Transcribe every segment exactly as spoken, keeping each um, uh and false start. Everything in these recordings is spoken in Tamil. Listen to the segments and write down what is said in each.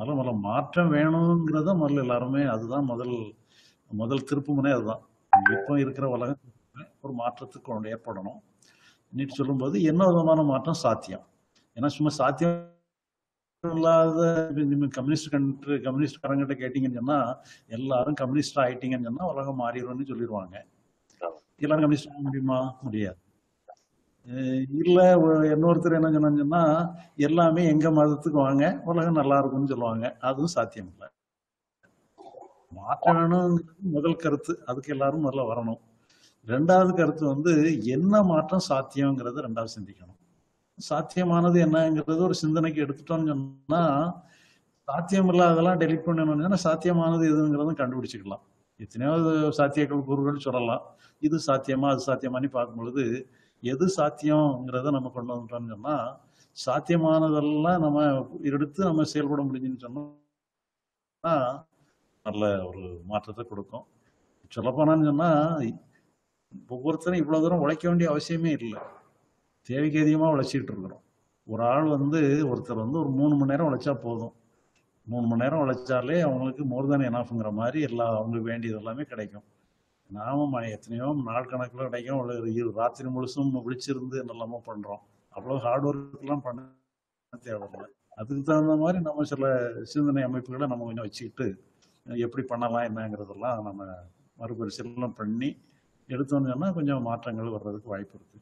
அதனால முதல்ல மாற்றம் வேணுங்கிறத முதல்ல எல்லாருமே அதுதான் முதல் முதல் திருப்புமுனை அதுதான். இப்போ இருக்கிற உலகம் ஒரு மாற்றத்துக்கு ஒன்று ஏற்படணும். நீட்டு சொல்லும்போது என்ன விதமான மாற்றம் சாத்தியம்? ஏன்னா சும்மா சாத்தியம் இல்லாத கம்யூனிஸ்ட் கண்ட்ரி கம்யூனிஸ்ட் காரங்கிட்ட கேட்டீங்கன்னு சொன்னா எல்லாரும் கம்யூனிஸ்ட் ஆயிட்டீங்கன்னு சொன்னா உலகம் மாறிடும்னு சொல்லிடுவாங்க. எல்லாரும் கம்யூனிஸ்ட் ஆக முடியுமா? முடியாது. இல்ல இன்னொருத்தர் என்ன சொன்னா எல்லாமே எங்க மதத்துக்கு வாங்க உலகம் நல்லா இருக்கும்னு சொல்லுவாங்க. அதுவும் சாத்தியம் இல்லை. மாற்றம் வேணுங்கிறது முதல் கருத்து. அதுக்கு எல்லாரும் முதல்ல வரணும். ரெண்டாவது கருத்து வந்து என்ன மாற்றம் சாத்தியம்ங்கிறத ரெண்டாவது சிந்திக்கணும். சாத்தியமானது என்னங்கிறது ஒரு சிந்தனைக்கு எடுத்துட்டோம்னு சொன்னா சாத்தியம் இல்லாததெல்லாம் டெலிட் பண்ணணும்னா சாத்தியமானது எதுங்கிறதும் கண்டுபிடிச்சிக்கலாம். எத்தனையோ சாத்தியங்கள் கூறுகள் சொல்லலாம். இது சாத்தியமா அது சாத்தியமானு பார்க்கும் பொழுது எது சாத்தியம்ங்கிறத நம்ம கொண்டு வந்துட்டோம்னு சொன்னா சாத்தியமானதெல்லாம் நம்ம எடுத்து நம்ம செயல்பட முடிஞ்சுன்னு சொன்னா நல்ல ஒரு மாற்றத்தை கொடுக்கும். சொல்லப்போனான்னு சொன்னா ஒவ்வொருத்தரும் இவ்வளவு தூரம் உழைக்க வேண்டிய அவசியமே இல்லை. தேவைக்கு அதிகமாக உழைச்சிட்டு இருக்கிறோம். ஒரு ஆள் வந்து ஒருத்தர் வந்து ஒரு மூணு மணி நேரம் உழைச்சா போதும். மூணு மணி நேரம் உழைச்சாலே அவங்களுக்கு மோர் தேன் எனாஃப்ங்கிற மாதிரி எல்லா அவங்களுக்கு வேண்டியது எல்லாமே கிடைக்கும். நாம எத்தனையோ நாள் கணக்கில் கிடைக்கும். ராத்திரி முழுசும் விழிச்சிருந்து எல்லாமே பண்றோம். அவ்வளவு ஹார்ட் ஒர்க் எல்லாம் பண்ண தேவையில்லை. அதுக்கு தகுந்த மாதிரி நம்ம சில சிந்தனை அமைப்புகளை நம்ம கொஞ்சம் வச்சுக்கிட்டு எப்படி பண்ணலாம் என்னங்கிறதெல்லாம் நம்ம மறுபரிசீலனை பண்ணி எடுத்தோம்னா கொஞ்சம் மாற்றங்கள் வர்றதுக்கு வாய்ப்பு இருக்கு.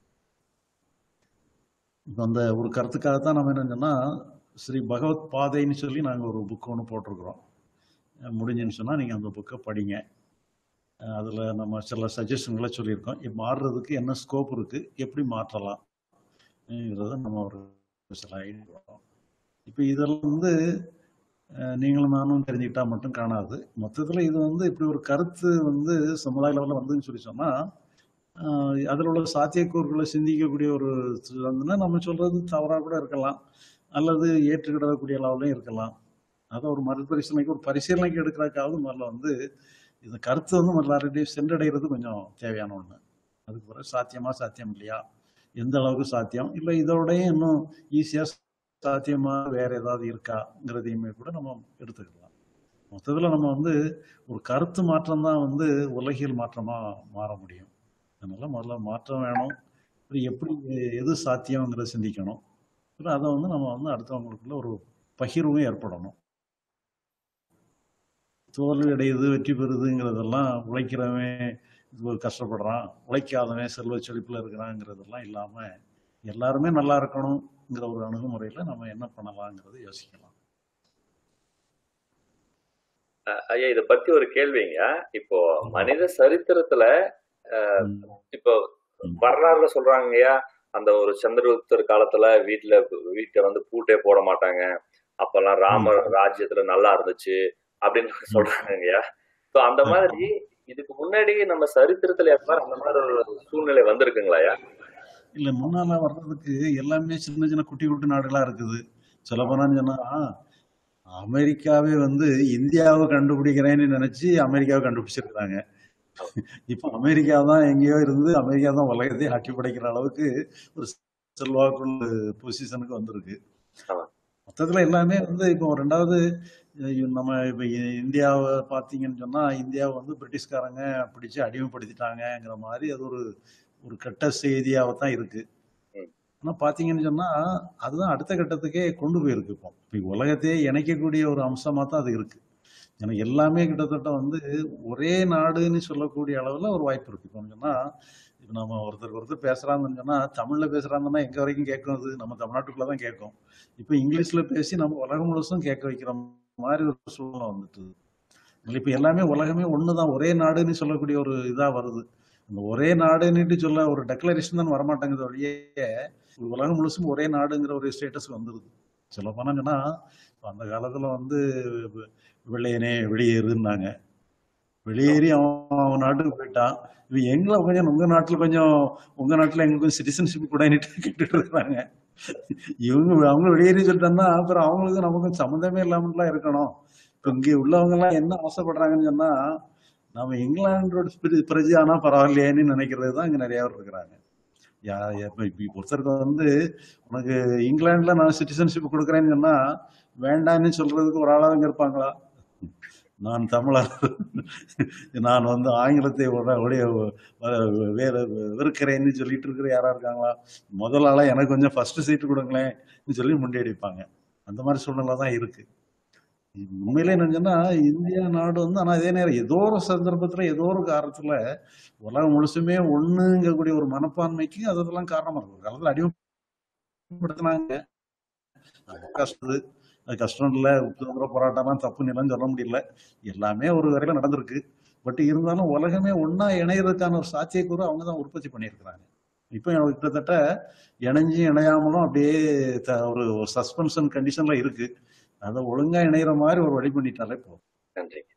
இப்போ அந்த ஒரு கருத்துக்காகத்தான் நம்ம என்னன்னா ஸ்ரீ பகவத் பாதைன்னு சொல்லி நாங்கள் ஒரு புக் ஒன்று போட்டிருக்கிறோம். முடிஞ்சுன்னு சொன்னால் நீங்கள் அந்த புக்கை படிங்க. அதில் நம்ம சில சஜஷன்களை சொல்லியிருக்கோம். இப்போ மாறுறதுக்கு என்ன ஸ்கோப் இருக்குது, எப்படி மாற்றலாம்ங்கிறத நம்ம ஒரு சில ஐடியா. இப்போ இதெல்லாம் வந்து நீங்களும் நானும் தெரிஞ்சுக்கிட்டா மட்டும் காணாது. மொத்தத்தில் இது வந்து இப்படி ஒரு கருத்து வந்து சமுதாய லெவலில் வந்துன்னு சொல்லி சொன்னால் அதில் உள்ள சாத்தியக்கூறுகளை சிந்திக்கக்கூடிய ஒரு வந்துன்னா நம்ம சொல்றது தவறாக கூட இருக்கலாம், அல்லது ஏற்றுக்கிடக்கூடிய அளவுலையும் இருக்கலாம். அதை ஒரு மறுபரிசீலனைக்கு ஒரு பரிசீலனைக்கு எடுக்கிறதுக்காவது முதல்ல வந்து இந்த கருத்து வந்து எல்லாருடையும் சென்றடைகிறது கொஞ்சம் தேவையான ஒன்று. அதுக்கு பிறகு சாத்தியமா சாத்தியம் இல்லையா, எந்த அளவுக்கு சாத்தியம் இல்லை, இதோடையும் இன்னும் ஈஸியாக சாத்தியமா வேற ஏதாவது இருக்காங்கிறதையுமே கூட நம்ம எடுத்துக்கலாம். மொத்தத்தில் நம்ம வந்து ஒரு கருத்து மாற்றம் தான் வந்து உலகியல் மாற்றமா மாற முடியும். அதனால முதல்ல மாற்றம் வேணும். எப்படி எது சாத்தியம்ங்கிறத சிந்திக்கணும். அதை வந்து நம்ம வந்து அடுத்தவங்களுக்குள்ள ஒரு பகிர்வும் ஏற்படணும். தோல்வி அடையுது வெற்றி பெறுதுங்கிறதெல்லாம் உழைக்கிறவன் கஷ்டப்படுறான், உழைக்காதவன் செல்வ செழிப்புல இருக்கிறாங்கிறதெல்லாம் இல்லாம எல்லாருமே நல்லா இருக்கணுங்கிற ஒரு அணுகுமுறையில நம்ம என்ன பண்ணலாங்கிறத யோசிக்கலாம். ஐயா, இத பத்தி ஒரு கேள்விங்க. இப்போ மனித சரித்திரத்துல இப்போ வரலாறுல சொல்றாங்கய்யா, அந்த ஒரு சந்திரகுப்தர் காலத்துல வீட்டுல வீட்டை வந்து பூட்டே போட மாட்டாங்க, அப்பெல்லாம் ராம ராஜ்யத்துல நல்லா இருந்துச்சு அப்படின்னு சொல்றாங்கய்யா. சோ அந்த மாதிரி இதுக்கு முன்னாடி நம்ம சரித்திரத்துல எப்ப அந்த மாதிரி ஒரு சூழ்நிலை வந்திருக்குங்களாயா? இல்ல, முன்னால வர்றதுக்கு எல்லாமே சின்ன சின்ன குட்டி குட்டி நாடுகளா இருக்குது. சொல்ல போனான்னு சொன்னா அமெரிக்காவே வந்து இந்தியாவை கண்டுபிடிக்கிறேன்னு நினைச்சு அமெரிக்காவை கண்டுபிடிச்சிருக்காங்க. இப்ப அமெரிக்கா தான் எங்கேயோ இருந்து அமெரிக்கா தான் உலகத்தையே ஆட்சி படைக்கிற அளவுக்கு ஒரு செல்வாக்குள்ள பொசிஷனுக்கு வந்திருக்கு. மொத்தத்துல எல்லாமே வந்து இப்போ ரெண்டாவது நம்ம இப்ப இந்தியாவை பார்த்தீங்கன்னு சொன்னா இந்தியாவை வந்து பிரிட்டிஷ்காரங்க பிடிச்சு அடிமைப்படுத்திட்டாங்கிற மாதிரி அது ஒரு ஒரு கெட்ட செய்தியாவை தான் இருக்கு. ஆனா பாத்தீங்கன்னு சொன்னா அதுதான் அடுத்த கட்டத்துக்கே கொண்டு போயிருக்கு. இப்போ இப்போ உலகத்தையே இணைக்கக்கூடிய ஒரு அம்சமா தான் அது இருக்கு. ஏன்னா எல்லாமே கிட்டத்தட்ட வந்து ஒரே நாடுன்னு சொல்லக்கூடிய அளவுல ஒரு வாய்ப்பு இருக்கு. இப்போ சொன்னா இப்போ நம்ம ஒருத்தருக்கு ஒருத்தர் பேசுறாங்கன்னு சொன்னா தமிழ்ல பேசுறாங்கன்னா எங்க வரைக்கும் கேட்கும், அது நம்ம தமிழ்நாட்டுக்குள்ளதான் கேட்கும். இப்போ இங்கிலீஷ்ல பேசி நம்ம உலகம் முழுசும் கேட்க வைக்கிற மாதிரி ஒரு சூழ்நிலை வந்துட்டு. இப்ப எல்லாமே உலகமே ஒண்ணுதான், ஒரே நாடுன்னு சொல்லக்கூடிய ஒரு இதா வருது. இந்த ஒரே நாடுன்னுட்டு சொல்ல ஒரு டெக்ளரேஷன் தான் வரமாட்டேங்குது வழியே உலகம் முழுசும் ஒரே நாடுங்கிற ஒரு ஸ்டேட்டஸ் வந்துருது. சொல்ல போனாங்கன்னா அந்த காலத்துல வந்து வெள்ளையனே வெளியேறுன்னாங்க, வெளியேறி அவன் அவன் நாட்டுக்கு போயிட்டான். இது எங்களை கொஞ்சம் உங்க நாட்டுல கொஞ்சம் உங்க நாட்டுல எங்களுக்கு சிட்டிசன்ஷிப் கூட கேட்டுட்டு இருக்கிறாங்க. இவங்க அவங்க வெளியேறி சொல்லிட்டாங்கன்னா அப்புறம் அவங்களுக்கு நமக்கு சம்மந்தமே இல்லாமலாம் இருக்கணும். இப்ப இங்க உள்ளவங்க எல்லாம் என்ன ஆசைப்படுறாங்கன்னு சொன்னா நம்ம இங்கிலாண்டோட பிரஜை ஆனா பரவாயில்லையேன்னு நினைக்கிறது தான் இங்க நிறைய பேர் இருக்கிறாங்க. யா- இப்ப இப்ப ஒருத்தருக்கு வந்து உனக்கு இங்கிலாந்துல நான் சிட்டிசன்ஷிப் கொடுக்குறேன்னு சொன்னா வேண்டான்னு சொல்றதுக்கு ஒரு ஆளாக இருப்பாங்களா? நான் தமிழர், நான் வந்து ஆங்கிலத்தை உட- உடைய வ- வேற வெறுக்கிறேன்னு சொல்லிட்டு இருக்கிற யாரா இருக்காங்களா? முதல் ஆளா எனக்கு கொஞ்சம் ஃபர்ஸ்ட் சீட் கொடுங்களேன்னு சொல்லி முண்டியடிப்பாங்க. அந்த மாதிரி சூழ்நிலை தான் இருக்கு. உண்மையிலே என்னன்னா இந்தியா நாடு வந்து, ஆனா அதே நேரம் ஏதோ ஒரு சந்தர்ப்பத்துல ஏதோ ஒரு காரணத்துல உலகம் முழுசுமே ஒண்ணுங்கக்கூடிய ஒரு மனப்பான்மைக்கு அதெல்லாம் காரணமா இருக்கும். ஒரு காலத்துல அடிமைப்படுத்தினாங்க, அது கஷ்டம். அது கஷ்டம் இல்ல, சுதந்திர போராட்டம்லாம் தப்புன்னு எல்லாம் சொல்ல முடியல. எல்லாமே ஒரு வரையில நடந்திருக்கு. பட் இருந்தாலும் உலகமே ஒண்ணா இணையறதுக்கான ஒரு சாத்தியக்கூறு அவங்க தான் உற்பத்தி பண்ணியிருக்கிறாங்க. இப்போ கிட்டத்தட்ட இணைஞ்சும் இணையாமலும் அப்படியே த- ஒரு சஸ்பென்ஷன் கண்டிஷன்ல இருக்கு. அதை ஒழுங்கா இணையிற மாதிரி ஒரு வழி பண்ணிட்டாலே போதும். நன்றி.